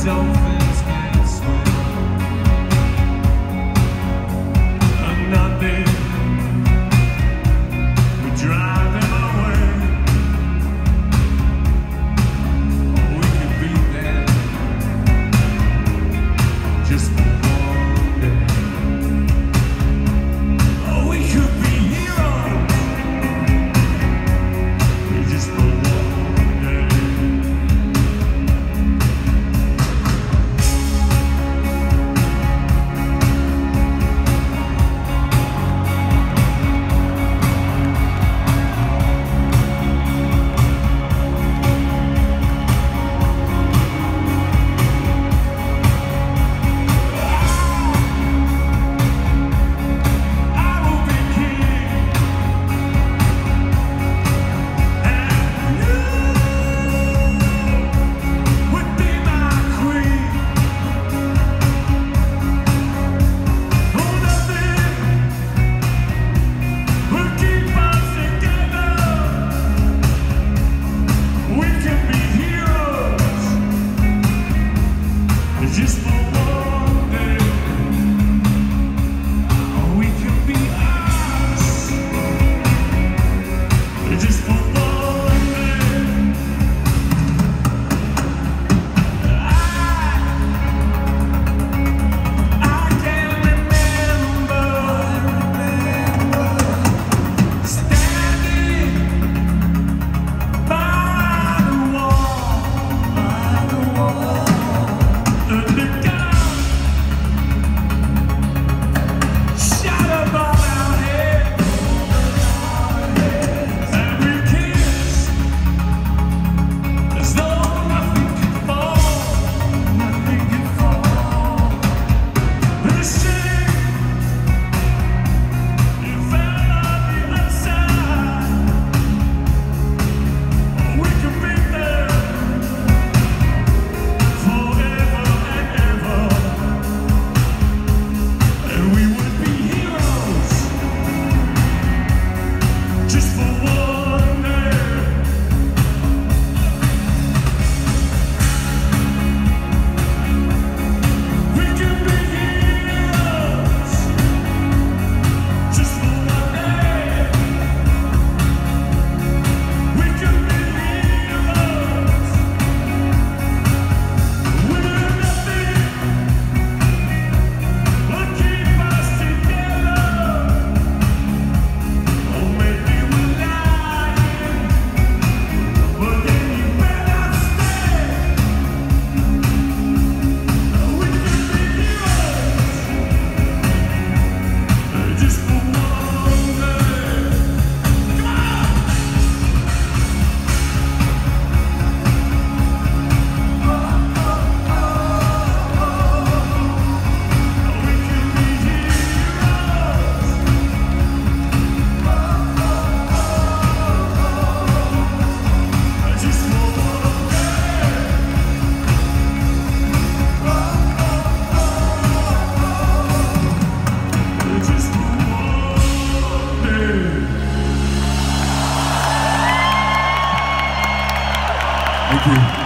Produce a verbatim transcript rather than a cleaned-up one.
dolphins can swim, and nothing would drive them away. Oh, we could be there just for one day. Oh, we could be heroes just for one day. Just for one day, oh, we can be us. Just for one day, I, I can remember, remember standing by the wall, by the wall. And the gun shot above our heads, and we kissed as though nothing could fall, nothing could fall. The shame, it fell on the other side. We could be there forever. Just for one day, we can be heroes. Just for one day, we can be heroes. We're nothing but keep us together. Oh, maybe we're lying, but then you better stay. We can be heroes just for one day. Come on! We can be heroes just for one day. Just for one day. Thank you.